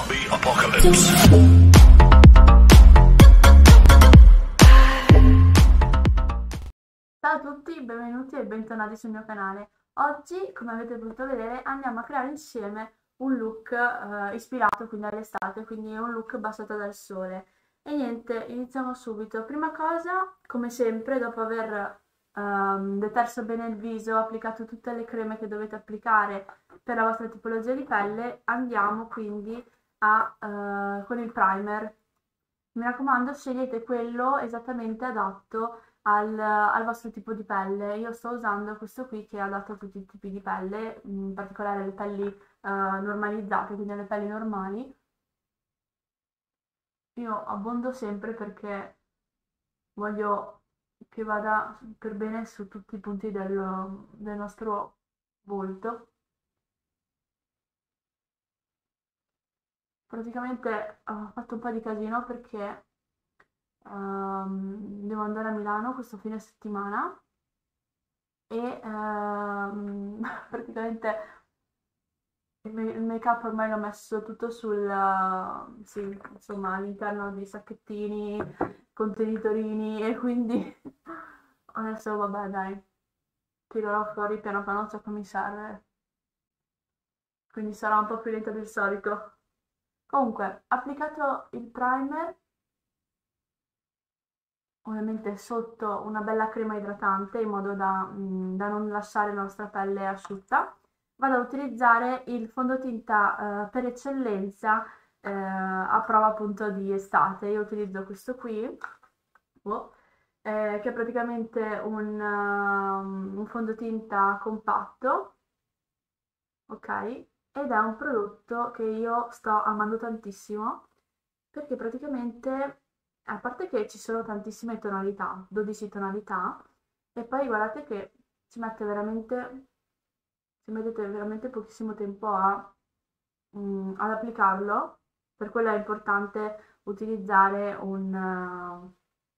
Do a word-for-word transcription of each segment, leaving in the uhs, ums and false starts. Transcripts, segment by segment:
Zombie Apocalypse. Ciao a tutti, benvenuti e bentornati sul mio canale. Oggi, come avete potuto vedere, andiamo a creare insieme un look eh, ispirato quindi all'estate, quindi un look baciato dal sole. E niente, iniziamo subito. Prima cosa, come sempre, dopo aver ehm, deterso bene il viso, applicato tutte le creme che dovete applicare per la vostra tipologia di pelle, andiamo quindi a, eh, con il primer. Mi raccomando, scegliete quello esattamente adatto al, al vostro tipo di pelle. Io sto usando questo qui che è adatto a tutti i tipi di pelle, in particolare le pelli eh, normalizzate, quindi le pelli normali. Io abbondo sempre perché voglio che vada per bene su tutti i punti del, del nostro volto. Praticamente ho fatto un po' di casino perché um, devo andare a Milano questo fine settimana e um, praticamente il make up ormai l'ho messo tutto sul, sì, insomma, all'interno dei sacchettini, contenitorini e quindi adesso vabbè dai, tirerò fuori piano piano ciò che mi serve, quindi sarà un po' più lenta del solito. Comunque, applicato il primer, ovviamente sotto una bella crema idratante in modo da, mm, da non lasciare la nostra pelle asciutta, vado ad utilizzare il fondotinta eh, per eccellenza eh, a prova appunto di estate. Io utilizzo questo qui, oh, eh, che è praticamente un, um, un fondotinta compatto, ok? Ed è un prodotto che io sto amando tantissimo perché praticamente, a parte che ci sono tantissime tonalità, dodici tonalità, e poi guardate che ci mette veramente, ci mettete veramente pochissimo tempo a, mm, ad applicarlo, per quello è importante utilizzare un, uh,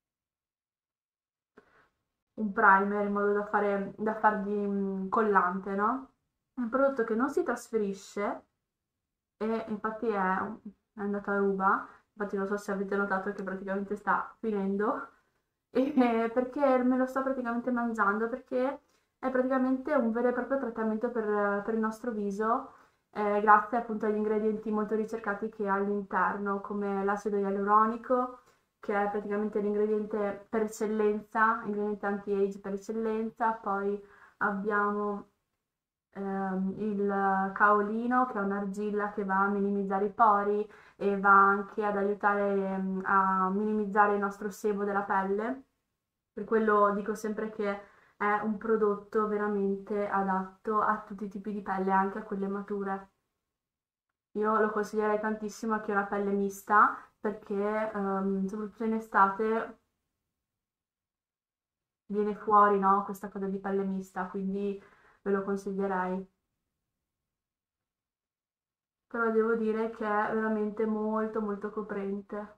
un primer in modo da, fare, da fargli mm, collante, no? È un prodotto che non si trasferisce e infatti è, è andata a ruba, infatti non so se avete notato che praticamente sta finendo, e perché me lo sto praticamente mangiando, perché è praticamente un vero e proprio trattamento per, per il nostro viso, eh, grazie appunto agli ingredienti molto ricercati che ha all'interno, come l'acido ialuronico, che è praticamente l'ingrediente per eccellenza, ingrediente anti-age per eccellenza, poi abbiamo ehm, il caolino, che è un'argilla che va a minimizzare i pori e va anche ad aiutare ehm, a minimizzare il nostro sebo della pelle. Per quello dico sempre che è un prodotto veramente adatto a tutti i tipi di pelle, anche a quelle mature. Io lo consiglierei tantissimo a chi ha una pelle mista perché ehm, soprattutto in estate viene fuori, no, questa cosa di pelle mista, quindi ve lo consiglierei. Però devo dire che è veramente molto molto coprente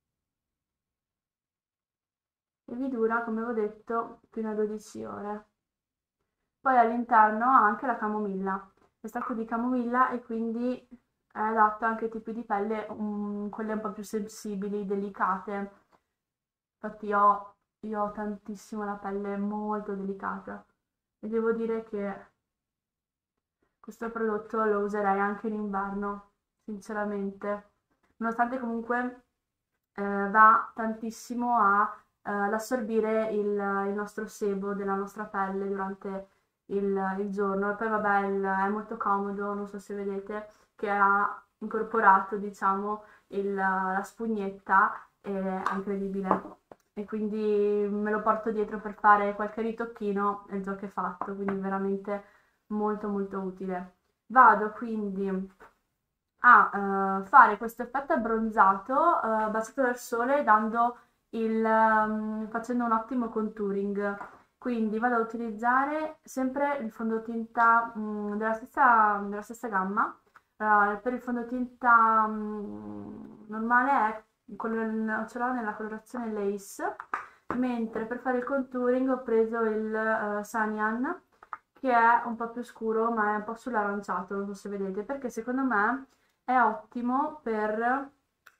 e vi dura, come avevo detto, fino a dodici ore. Poi all'interno ha anche la camomilla, estratto di camomilla, e quindi è adatto anche ai tipi di pelle, um, quelle un po' più sensibili, delicate. Infatti io, io ho tantissimo la pelle molto delicata e devo dire che questo prodotto lo userei anche in inverno, sinceramente, nonostante comunque eh, va tantissimo a, eh, ad assorbire il, il nostro sebo della nostra pelle durante il, il giorno. E poi vabbè, il- è molto comodo, non so se vedete, che ha incorporato, diciamo, il- la spugnetta, e è incredibile. E quindi me lo porto dietro per fare qualche ritocchino e il gioco è fatto, quindi veramente molto molto utile. Vado quindi a eh, fare questo effetto abbronzato eh, baciato dal sole, dando il, ehm, facendo un ottimo contouring. Quindi vado ad utilizzare sempre il fondotinta mh, della stessa, della stessa gamma. Eh, per il fondotinta mh, normale è quello, ce l'ho nella colorazione Lace, mentre per fare il contouring ho preso il uh, Sanyan, che è un po' più scuro ma è un po' sull'aranciato, non so se vedete, perché secondo me è ottimo per,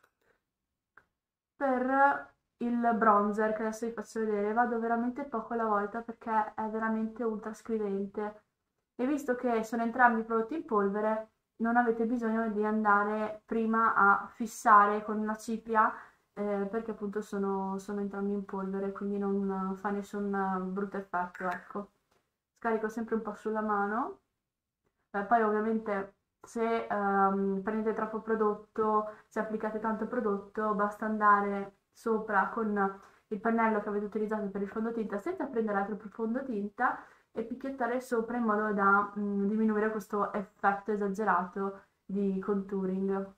per il bronzer, che adesso vi faccio vedere. Vado veramente poco alla volta perché è veramente ultra scrivente. E visto che sono entrambi prodotti in polvere, non avete bisogno di andare prima a fissare con una cipria, eh, perché appunto sono, sono entrambi in polvere, quindi non fa nessun brutto effetto, ecco. Scarico sempre un po' sulla mano. Eh, poi ovviamente se ehm, prendete troppo prodotto, se applicate tanto prodotto, basta andare sopra con il pennello che avete utilizzato per il fondotinta senza prendere altro fondotinta e picchiettare sopra in modo da mh, diminuire questo effetto esagerato di contouring.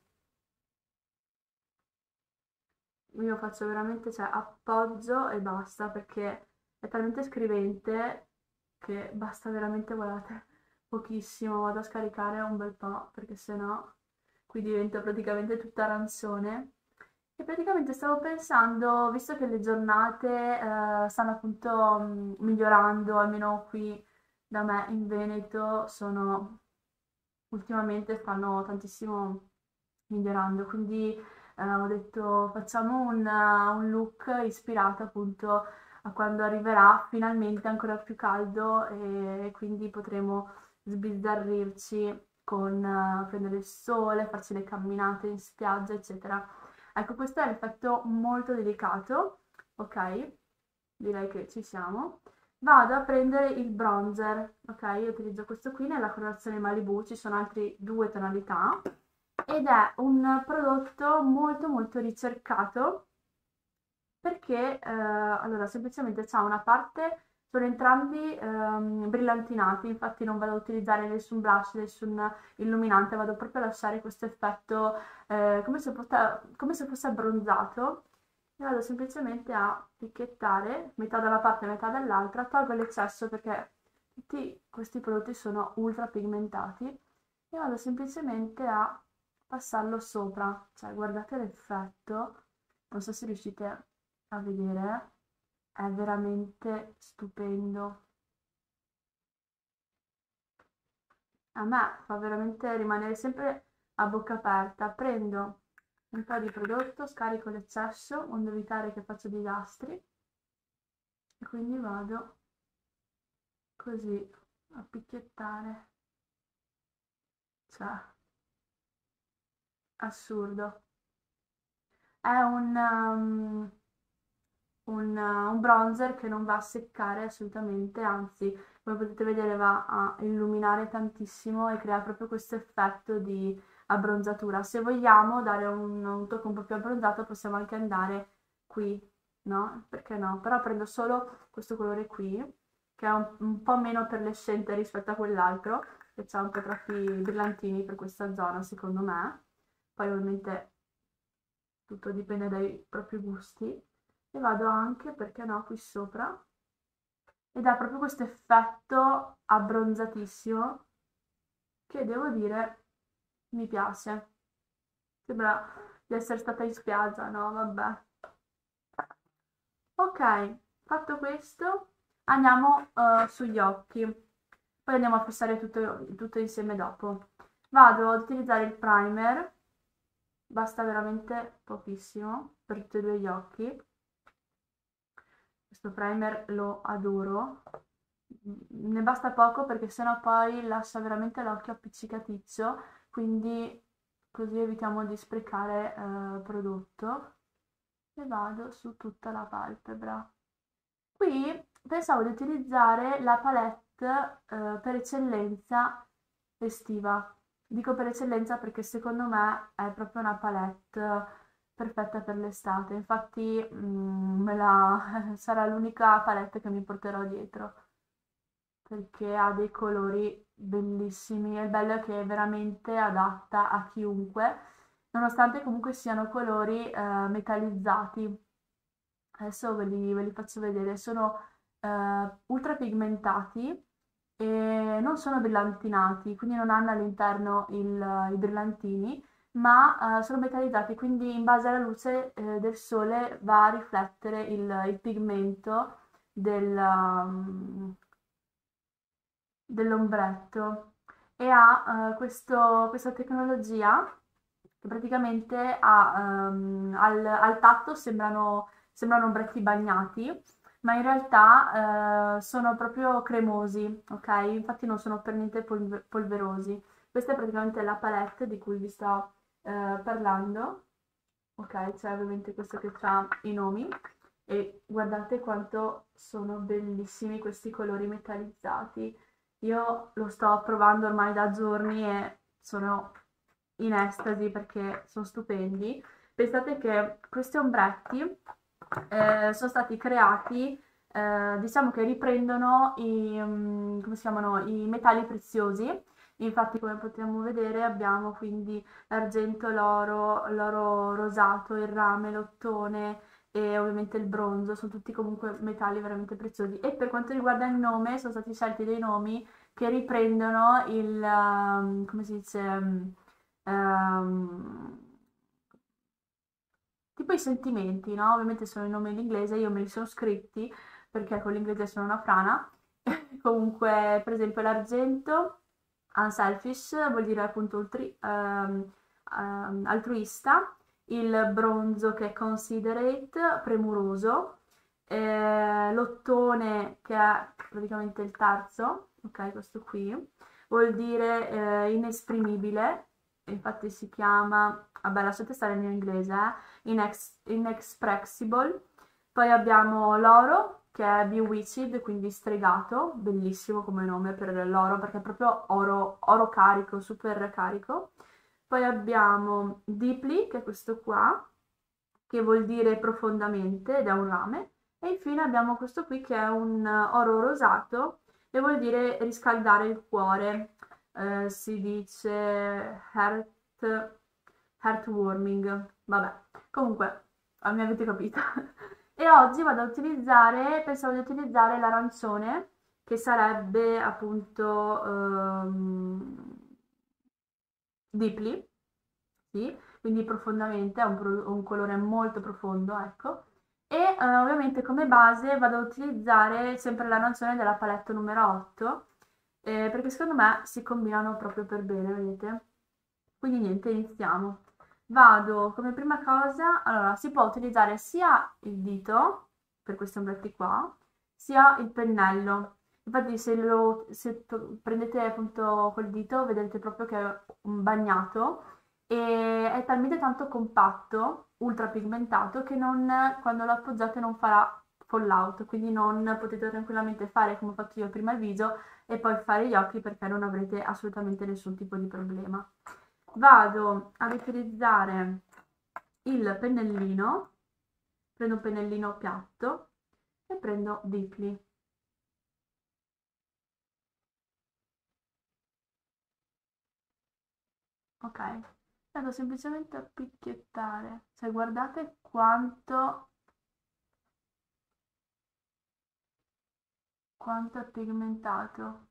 Io faccio veramente, cioè appoggio e basta perché è talmente scrivente che basta veramente, guardate, pochissimo. Vado a scaricare un bel po' perché sennò qui diventa praticamente tutta arancione. E praticamente stavo pensando, visto che le giornate eh, stanno appunto mh, migliorando, almeno qui da me in Veneto, sono ultimamente stanno tantissimo migliorando, quindi eh, ho detto facciamo un, un look ispirato appunto a quando arriverà finalmente ancora più caldo e quindi potremo sbizzarrirci con eh, prendere il sole, farci le camminate in spiaggia, eccetera. Ecco, questo è l'effetto molto delicato, ok? Direi che ci siamo. Vado a prendere il bronzer, ok? Io utilizzo questo qui nella colorazione Malibu, ci sono altre due tonalità ed è un prodotto molto molto ricercato perché eh, allora semplicemente c'ha una parte, sono entrambi ehm, brillantinati, infatti non vado a utilizzare nessun blush, nessun illuminante, vado proprio a lasciare questo effetto eh, come se fosse, come se fosse abbronzato e vado semplicemente a picchiettare metà da una parte e metà dall'altra, tolgo l'eccesso perché tutti questi prodotti sono ultra pigmentati e vado semplicemente a passarlo sopra, cioè guardate l'effetto, non so se riuscite a vedere, è veramente stupendo. A me fa veramente rimanere sempre a bocca aperta. Prendo un po' di prodotto, scarico l'eccesso, onde evitare che faccia disastri e quindi vado così a picchiettare. Cioè, assurdo. È un, um, un, uh, un bronzer che non va a seccare assolutamente, anzi, come potete vedere va a illuminare tantissimo e crea proprio questo effetto di abbronzatura. Se vogliamo dare un, un tocco un po' più abbronzato possiamo anche andare qui, no? Perché no? Però prendo solo questo colore qui, che è un, un po' meno perlescente rispetto a quell'altro, che ha un po' troppi brillantini per questa zona, secondo me. Poi ovviamente tutto dipende dai propri gusti e vado anche, perché no, qui sopra ed ha proprio questo effetto abbronzatissimo che devo dire mi piace. Sembra di essere stata in spiaggia, no? Vabbè. Ok, fatto questo andiamo uh, sugli occhi, poi andiamo a fissare tutto, tutto insieme dopo. Vado ad utilizzare il primer, basta veramente pochissimo per tutti e due gli occhi. Questo primer lo adoro, ne basta poco perché sennò poi lascia veramente l'occhio appiccicaticcio, quindi così evitiamo di sprecare eh, prodotto e vado su tutta la palpebra. Qui pensavo di utilizzare la palette eh, per eccellenza estiva. Dico per eccellenza perché secondo me è proprio una palette perfetta per l'estate. Infatti mm, me la... sarà l'unica palette che mi porterò dietro perché ha dei colori bellissimi e il bello è che è veramente adatta a chiunque, nonostante comunque siano colori eh, metallizzati. Adesso ve li, ve li faccio vedere, sono eh, ultra pigmentati e non sono brillantinati, quindi non hanno all'interno il- i brillantini, ma eh, sono metallizzati, quindi in base alla luce eh, del sole va a riflettere il, il pigmento del, um, dell'ombretto e ha eh, questo- questa tecnologia che praticamente ha, ehm, al, al tatto sembrano, sembrano ombretti bagnati, ma in realtà eh, sono proprio cremosi, ok? Infatti non sono per niente polve- polverosi. Questa è praticamente la palette di cui vi sto eh, parlando, ok? C'è ovviamente questo che ha i nomi e guardate quanto sono bellissimi questi colori metallizzati. Io lo sto provando ormai da giorni e sono in estasi perché sono stupendi. Pensate che questi ombretti eh, sono stati creati, eh, diciamo che riprendono i, mm, come si chiamano, i metalli preziosi. Infatti, come possiamo vedere, abbiamo quindi l'argento, l'oro, l'oro rosato, il rame, l'ottone e ovviamente il bronzo, sono tutti comunque metalli veramente preziosi. E per quanto riguarda il nome, sono stati scelti dei nomi che riprendono il, um, come si dice, um, um, tipo i sentimenti, no? Ovviamente sono i nomi in inglese, io me li sono scritti perché con l'inglese sono una frana. Comunque, per esempio, l'argento, unselfish, vuol dire appunto ultri- ehm, ehm, altruista, il bronzo che è considerate, premuroso, eh, l'ottone che è praticamente il terzo, ok, questo qui, vuol dire eh, inesprimibile, infatti si chiama, vabbè lasciate stare il mio inglese, eh, inex- inexpressible. Poi abbiamo l'oro che è bewitched, quindi stregato, bellissimo come nome per l'oro perché è proprio oro, oro carico, super carico. Poi abbiamo deeply, che è questo qua, che vuol dire profondamente ed è un rame. E infine abbiamo questo qui che è un oro rosato e vuol dire riscaldare il cuore. Eh, si dice heart, heartwarming. Vabbè, comunque, ah, mi avete capito. E oggi vado a utilizzare, pensavo di utilizzare l'arancione, che sarebbe appunto ehm, deeply, sì, quindi profondamente, ha un, pro- un colore molto profondo, ecco. E eh, ovviamente come base vado a utilizzare sempre l'arancione della palette numero otto, eh, perché secondo me si combinano proprio per bene, vedete? Quindi niente, iniziamo. Vado come prima cosa, allora si può utilizzare sia il dito, per questi ombretti qua, sia il pennello. Infatti se, lo, se to- prendete appunto col dito vedete proprio che è un bagnato e è talmente tanto compatto, ultra pigmentato, che non, quando lo appoggiate non farà fallout, quindi non potete tranquillamente fare come ho fatto io prima il viso e poi fare gli occhi perché non avrete assolutamente nessun tipo di problema. Vado ad utilizzare il pennellino, prendo un pennellino piatto e prendo Deeply. Ok, vado semplicemente a picchiettare, cioè guardate quanto, quanto è pigmentato.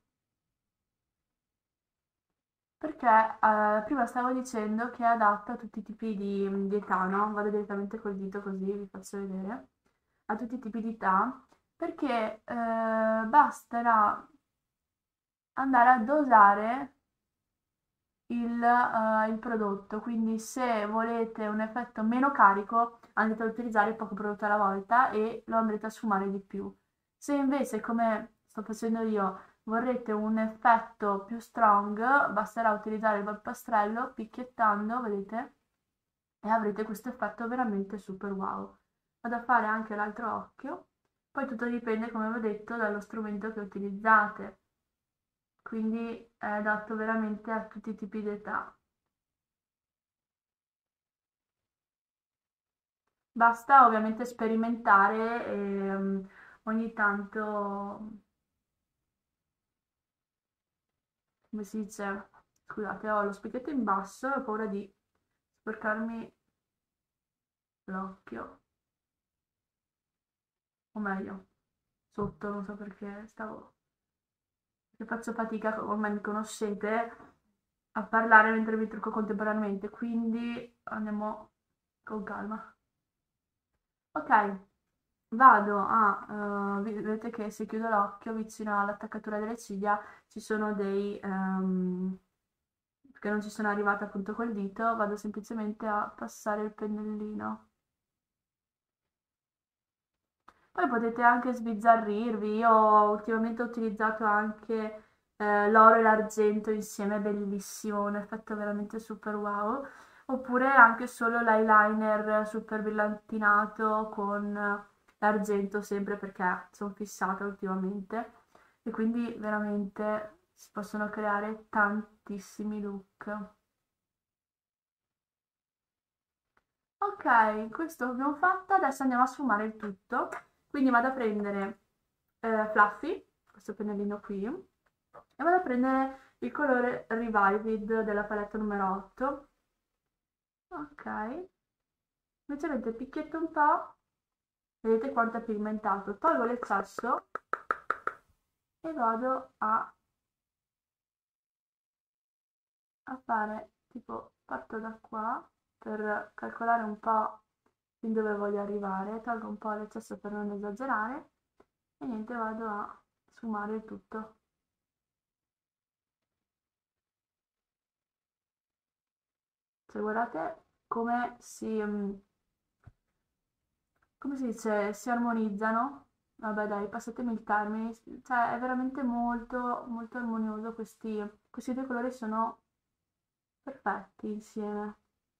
Perché eh, prima stavo dicendo che è adatto a tutti i tipi di, di età, no? Vado direttamente col dito così vi faccio vedere. A tutti i tipi di età, perché eh, basterà andare a dosare il, eh, il prodotto. Quindi se volete un effetto meno carico andrete a utilizzare poco prodotto alla volta e lo andrete a sfumare di più. Se invece, come sto facendo io, vorrete un effetto più strong, basterà utilizzare il polpastrello picchiettando, vedete? E avrete questo effetto veramente super wow. Vado a fare anche l'altro occhio, poi tutto dipende, come vi ho detto, dallo strumento che utilizzate, quindi è adatto veramente a tutti i tipi di età. Basta ovviamente sperimentare e um, ogni tanto, come si dice, scusate, ho lo specchietto in basso e ho paura di sporcarmi l'occhio, o meglio, sotto, non so perché stavo, che faccio fatica, ormai mi conoscete, a parlare mentre mi trucco contemporaneamente, quindi andiamo con calma. Ok, vado a, eh, vedete che se chiudo l'occhio vicino all'attaccatura delle ciglia ci sono dei, ehm, perché non ci sono arrivata appunto col dito, vado semplicemente a passare il pennellino. Poi potete anche sbizzarrirvi, io ultimamente ho utilizzato anche eh, l'oro e l'argento insieme, bellissimo, un effetto veramente super wow. Oppure anche solo l'eyeliner super brillantinato con l'argento sempre perché sono fissata ultimamente e quindi veramente si possono creare tantissimi look. Ok, questo abbiamo fatto, adesso andiamo a sfumare il tutto. Quindi vado a prendere eh, Fluffy, questo pennellino qui, e vado a prendere il colore Revived della palette numero otto. Ok, semplicemente picchietto un po', vedete quanto è pigmentato, tolgo l'eccesso e vado a, a fare, tipo, parto da qua per calcolare un po' fin dove voglio arrivare, tolgo un po' l'eccesso per non esagerare e niente, vado a sfumare il tutto. Cioè, guardate come si, mm, come si dice, si armonizzano. Vabbè, dai, passatemi il termine. Cioè, è veramente molto, molto armonioso. Questi, questi due colori sono perfetti insieme.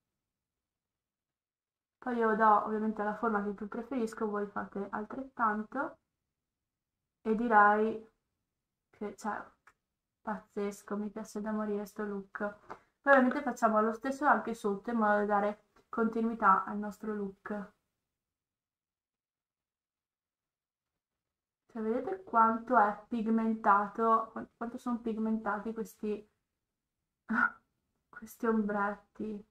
Poi io do ovviamente la forma che più preferisco, voi fate altrettanto. E direi che, cioè, pazzesco, mi piace da morire sto look. Poi ovviamente facciamo lo stesso anche sotto in modo da dare continuità al nostro look. Cioè, vedete quanto è pigmentato, qua- quanto sono pigmentati questi, questi ombretti.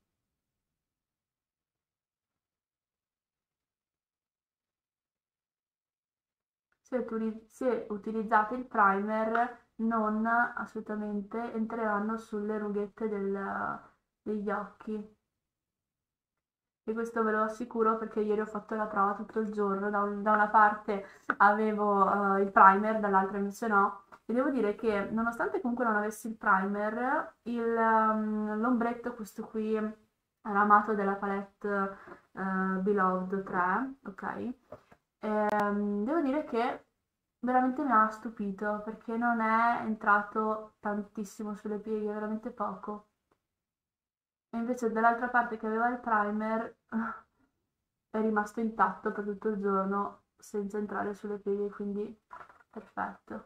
Se, utili- se utilizzate il primer, non assolutamente entreranno sulle rughette del- degli occhi. E questo ve lo assicuro perché ieri ho fatto la prova tutto il giorno, da, un- da una parte avevo eh, il primer, dall'altra invece no, e devo dire che nonostante comunque non avessi il primer, il, ehm, l'ombretto, questo qui, ramato della palette eh, Beloved tre, ok? Ehm, devo dire che veramente mi ha stupito perché non è entrato tantissimo sulle pieghe, veramente poco. E invece dall'altra parte che aveva il primer è rimasto intatto per tutto il giorno senza entrare sulle pieghe, quindi perfetto.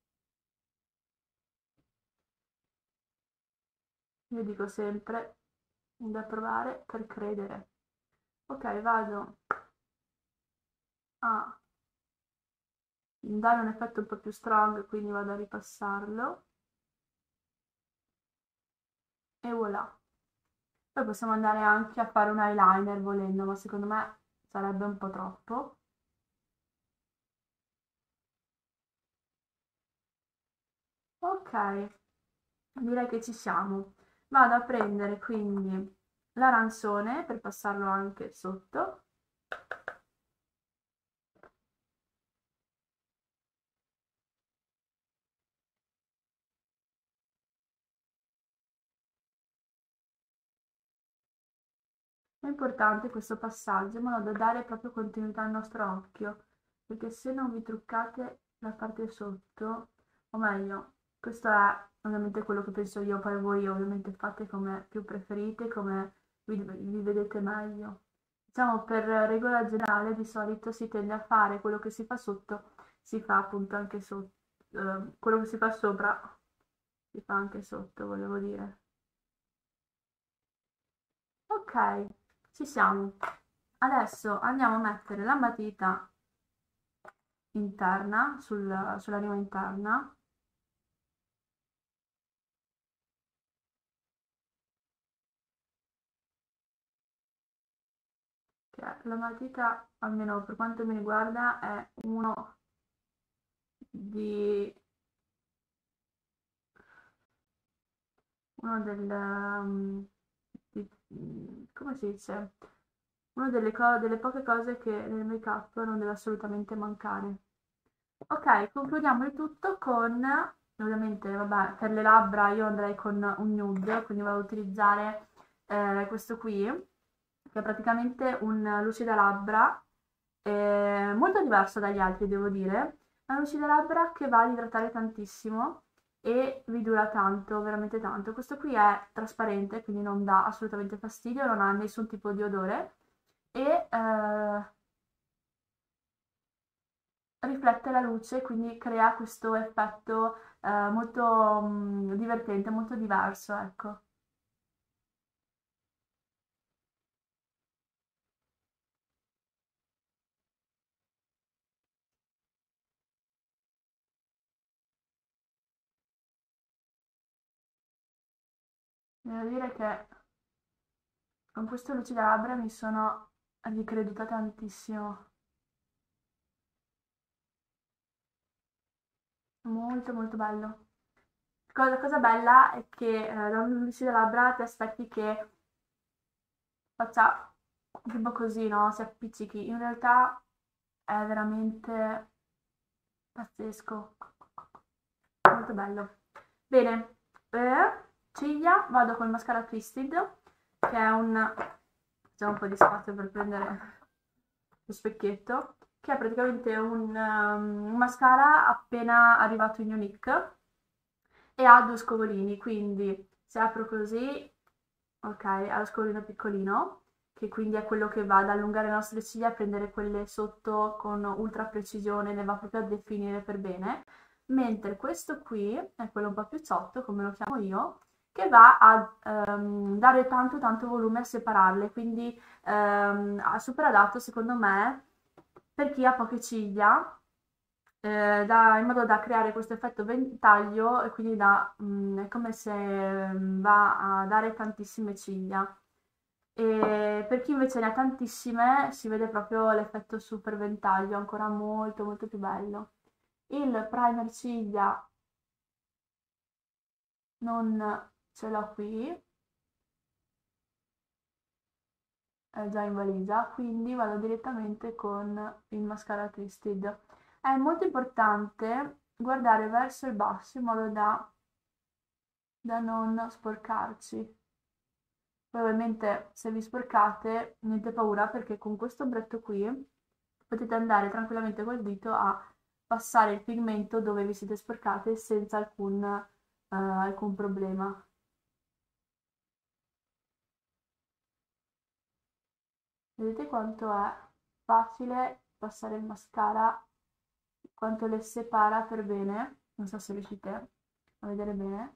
Io dico sempre da provare per credere. Ok, vado a dare un effetto un po' più strong, quindi vado a ripassarlo e voilà. Poi possiamo andare anche a fare un eyeliner volendo, ma secondo me sarebbe un po' troppo. Ok, direi che ci siamo. Vado a prendere quindi l'arancione per passarlo anche sotto. È importante questo passaggio in modo da dare proprio continuità al nostro occhio, perché se non vi truccate la parte sotto, o meglio, questo è ovviamente quello che penso io, poi voi ovviamente fate come più preferite, come vi, vi vedete meglio. Diciamo per regola generale di solito si tende a fare quello che si fa sotto, si fa appunto anche sotto, eh, quello che si fa sopra si fa anche sotto, volevo dire. Ok, ci siamo. Adesso andiamo a mettere la matita interna sul- sulla rima interna, che la matita, almeno per quanto mi riguarda, è uno di uno del um, di- mm, come si dice? Una delle, co- delle poche cose che nel make-up non deve assolutamente mancare. Ok, concludiamo il tutto con ovviamente, vabbè, per le labbra io andrei con un nude, quindi vado ad utilizzare eh, questo qui, che è praticamente un lucida labbra, eh, molto diverso dagli altri, devo dire. È un lucida labbra che va ad idratare tantissimo e vi dura tanto, veramente tanto. Questo qui è trasparente, quindi non dà assolutamente fastidio, non ha nessun tipo di odore e eh, riflette la luce, quindi crea questo effetto eh, molto mm, divertente, molto diverso, ecco. Devo dire che con questo lucida labbra mi sono ricreduta tantissimo, molto molto bello. La cosa bella è che eh, da un lucida labbra ti aspetti che faccia tipo così, no? Si appiccichi. In realtà è veramente pazzesco, molto bello. Bene, eh, ciglia, vado col mascara Twisted, che è un... c'è un po' di spazio per prendere lo specchietto, che è praticamente un, um, un mascara appena arrivato in Unique e ha due scovolini, quindi se apro così, ok, ha lo scovolino piccolino, che quindi è quello che va ad allungare le nostre ciglia, a prendere quelle sotto con ultra precisione, le va proprio a definire per bene, mentre questo qui è quello un po' più ciotto, come lo chiamo io, che va a ehm, dare tanto tanto volume a separarle, quindi ehm, è super adatto secondo me per chi ha poche ciglia, eh, da- in modo da creare questo effetto ventaglio e quindi da, mm, è come se mm, va a dare tantissime ciglia. E per chi invece ne ha tantissime si vede proprio l'effetto super ventaglio, ancora molto molto più bello. Il primer ciglia non ce l'ho qui, è già in valigia, quindi vado direttamente con il mascara Twisted. È molto importante guardare verso il basso in modo da, da non sporcarci. Poi ovviamente se vi sporcate, niente paura perché con questo ombretto qui potete andare tranquillamente col dito a passare il pigmento dove vi siete sporcate senza alcun, eh, alcun problema. Vedete quanto è facile passare il mascara, quanto le separa per bene? Non so se riuscite a vedere bene.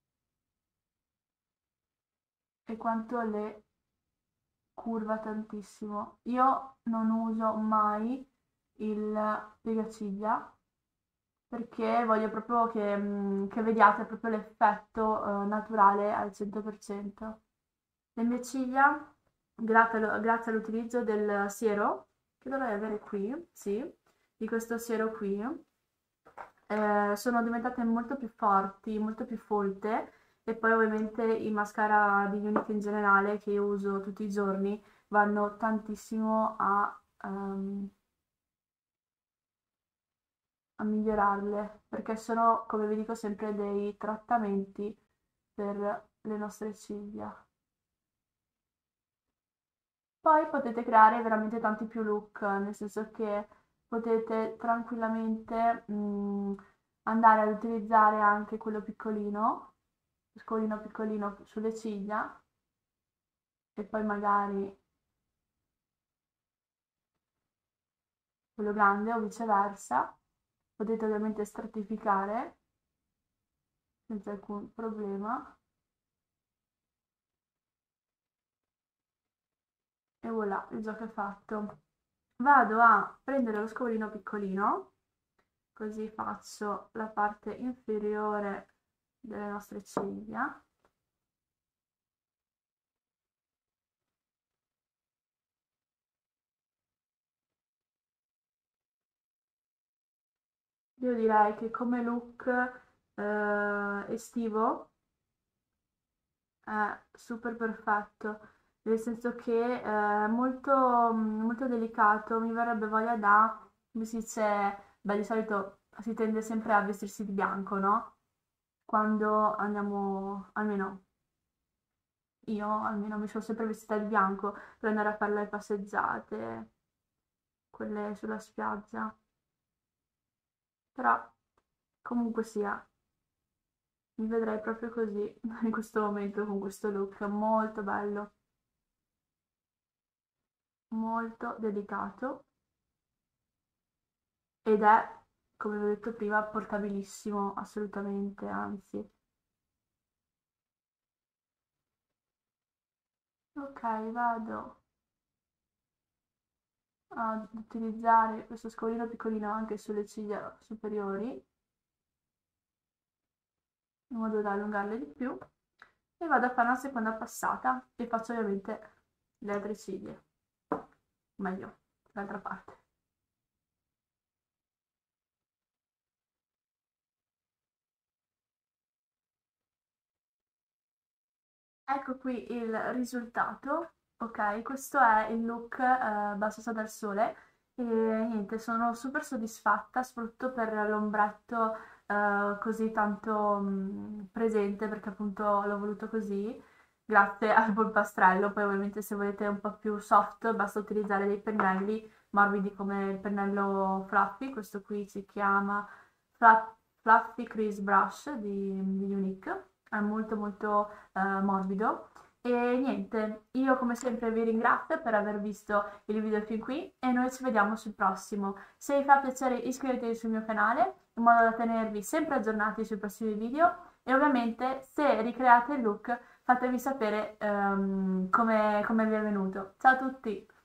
E quanto le curva tantissimo. Io non uso mai il piegaciglia perché voglio proprio che, mm, che vediate proprio l'effetto eh, naturale al cento per cento. Le mie ciglia, grazie, allo- grazie all'utilizzo del siero, che dovrei avere qui, sì, di questo siero qui, eh, sono diventate molto più forti, molto più folte e poi ovviamente i mascara di Unique in generale che io uso tutti i giorni vanno tantissimo a, ehm, a migliorarle perché sono, come vi dico sempre, dei trattamenti per le nostre ciglia. Poi potete creare veramente tanti più look, nel senso che potete tranquillamente mm, andare ad utilizzare anche quello piccolino, lo scolino piccolino sulle ciglia e poi magari quello grande o viceversa. Potete ovviamente stratificare senza alcun problema e voilà, il gioco è fatto. Vado a prendere lo scovolino piccolino, così faccio la parte inferiore delle nostre ciglia. Io direi che come look eh, estivo è super perfetto, nel senso che è molto, molto delicato, mi verrebbe voglia da, come si dice, beh di solito si tende sempre a vestirsi di bianco, no? quando andiamo, almeno io, almeno mi sono sempre vestita di bianco per andare a fare le passeggiate, quelle sulla spiaggia. Però, comunque sia, mi vedrei proprio così, in questo momento, con questo look molto bello, molto delicato, ed è, come vi ho detto prima, portabilissimo, assolutamente, anzi. Ok, vado ad utilizzare questo scovolino piccolino anche sulle ciglia superiori, in modo da allungarle di più, e vado a fare una seconda passata e faccio ovviamente le altre ciglia, meglio, l'altra parte. Ecco qui il risultato, ok? Questo è il look eh, basso dal sole e niente, sono super soddisfatta, soprattutto per l'ombretto eh, così tanto mh, presente, perché appunto l'ho voluto così, grazie al polpastrello. Poi ovviamente se volete un po' più soft basta utilizzare dei pennelli morbidi come il pennello Fluffy, questo qui si chiama Fluff- Fluffy Crease Brush di, di Unique, è molto molto eh, morbido. E niente, io come sempre vi ringrazio per aver visto il video fin qui e noi ci vediamo sul prossimo. Se vi fa piacere iscrivetevi sul mio canale in modo da tenervi sempre aggiornati sui prossimi video e ovviamente se ricreate il look fatemi sapere um, come, come vi è venuto. Ciao a tutti!